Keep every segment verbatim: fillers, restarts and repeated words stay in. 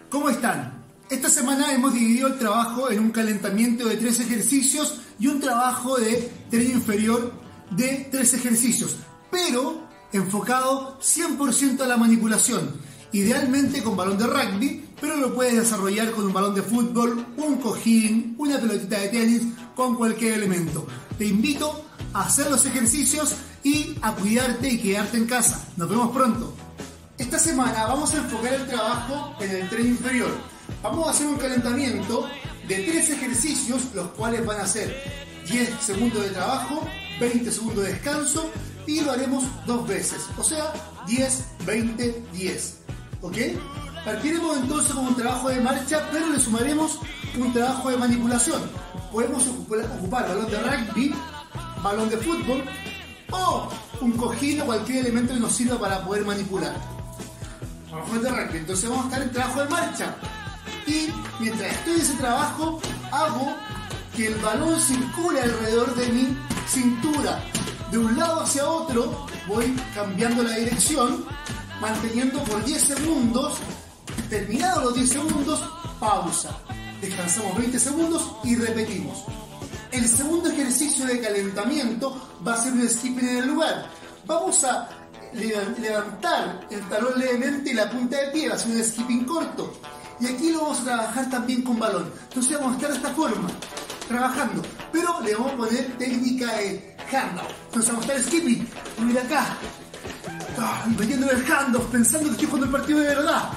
¿Cómo están? Esta semana hemos dividido el trabajo en un calentamiento de tres ejercicios y un trabajo de tren inferior de tres ejercicios, pero enfocado cien por ciento a la manipulación, idealmente con balón de rugby, pero lo puedes desarrollar con un balón de fútbol, un cojín, una pelotita de tenis, con cualquier elemento. Te invito a hacer los ejercicios y a cuidarte y quedarte en casa. Nos vemos pronto. Esta semana vamos a enfocar el trabajo en el tren inferior. Vamos a hacer un calentamiento de tres ejercicios, los cuales van a ser diez segundos de trabajo, veinte segundos de descanso y lo haremos dos veces, o sea, diez, veinte, diez. ¿Ok? Partiremos entonces con un trabajo de marcha, pero le sumaremos un trabajo de manipulación. Podemos ocupar, ocupar balón de rugby, balón de fútbol o un cojín o cualquier elemento que nos sirva para poder manipular. Balón de rugby, entonces vamos a estar en trabajo de marcha. Y mientras estoy en ese trabajo, hago que el balón circule alrededor de mi cintura. De un lado hacia otro, voy cambiando la dirección, manteniendo por diez segundos. Terminados los diez segundos, pausa. Descansamos veinte segundos y repetimos. El segundo ejercicio de calentamiento va a ser un skipping en el lugar. Vamos a levantar el talón levemente y la punta de pie, va a ser un skipping corto. Y aquí lo vamos a trabajar también con balón. Entonces vamos a estar de esta forma, trabajando. Pero le vamos a poner técnica de handoff. Entonces vamos a estar skipping, voy de acá. Ah, y metiendo el handoff, pensando que estoy jugando el partido de verdad.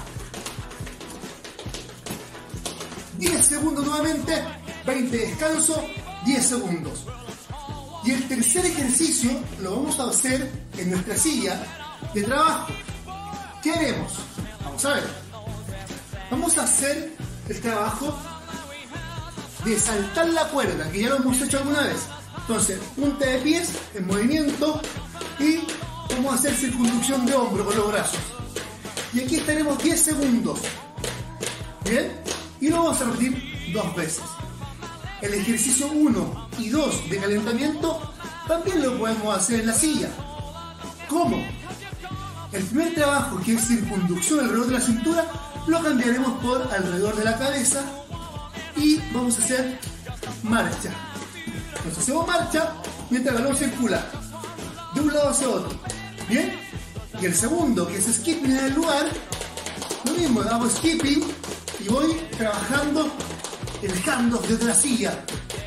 diez segundos nuevamente, veinte de descanso, diez segundos. Y el tercer ejercicio lo vamos a hacer en nuestra silla de trabajo. ¿Qué haremos? Vamos a ver. Vamos a hacer el trabajo de saltar la cuerda, que ya lo hemos hecho alguna vez. Entonces, punta de pies en movimiento y vamos a hacer circunducción de hombro con los brazos. Y aquí estaremos diez segundos. ¿Bien? Y lo vamos a repetir dos veces. El ejercicio uno y dos de calentamiento también lo podemos hacer en la silla. ¿Cómo? El primer trabajo, que es circunducción alrededor de la cintura, lo cambiaremos por alrededor de la cabeza y vamos a hacer marcha. Entonces hacemos marcha mientras el balón circula de un lado hacia otro. ¿Bien? Y el segundo, que es skipping en el lugar, lo mismo, hago skipping y voy trabajando el handoff desde la silla.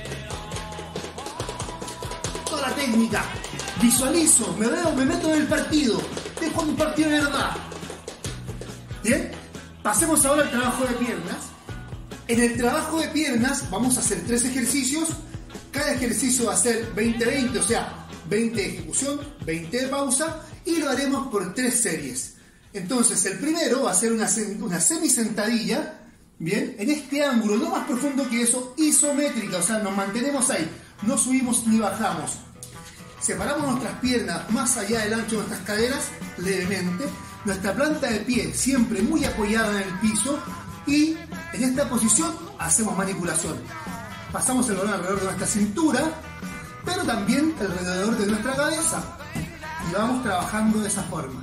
Toda la técnica. Visualizo, me veo, me meto en el partido. Estoy jugando un partido de verdad. ¿Bien? Pasemos ahora al trabajo de piernas. En el trabajo de piernas vamos a hacer tres ejercicios. Cada ejercicio va a ser veinte veinte, o sea, veinte de ejecución, veinte de pausa, y lo haremos por tres series. Entonces, el primero va a ser una, una semisentadilla, bien, en este ángulo, no más profundo que eso, isométrica, o sea, nos mantenemos ahí, no subimos ni bajamos. Separamos nuestras piernas más allá del ancho de nuestras caderas, levemente. Nuestra planta de pie siempre muy apoyada en el piso y en esta posición hacemos manipulación. Pasamos el balón alrededor de nuestra cintura, pero también alrededor de nuestra cabeza y vamos trabajando de esa forma.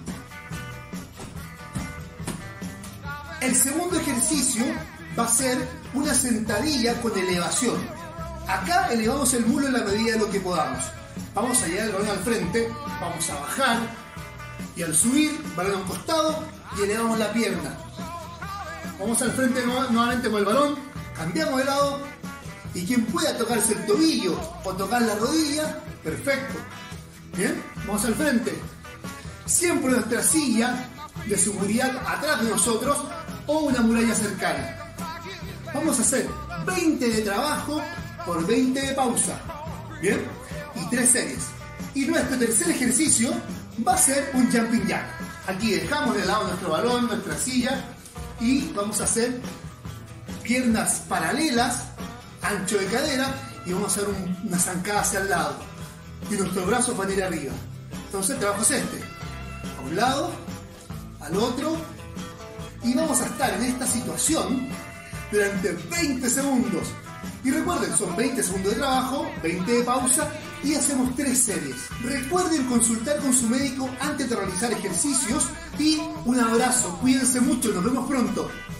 El segundo ejercicio va a ser una sentadilla con elevación. Acá elevamos el muslo en la medida de lo que podamos. Vamos a llevar el balón al frente, vamos a bajar. Y al subir, balón a un costado y elevamos la pierna. Vamos al frente nuevamente con el balón, cambiamos de lado y quien pueda tocarse el tobillo o tocar la rodilla, perfecto. Bien, vamos al frente. Siempre nuestra silla de seguridad atrás de nosotros o una muralla cercana. Vamos a hacer veinte de trabajo por veinte de pausa. Bien, y tres series. Y nuestro tercer ejercicio va a ser un jumping jack. Aquí dejamos de lado nuestro balón, nuestra silla y vamos a hacer piernas paralelas, ancho de cadera y vamos a hacer un, una zancada hacia el lado y nuestros brazos van a ir arriba. Entonces el trabajo es este, a un lado, al otro y vamos a estar en esta situación durante veinte segundos. Y recuerden, son veinte segundos de trabajo, veinte de pausa y hacemos tres series. Recuerden consultar con su médico antes de realizar ejercicios y un abrazo. Cuídense mucho, nos vemos pronto.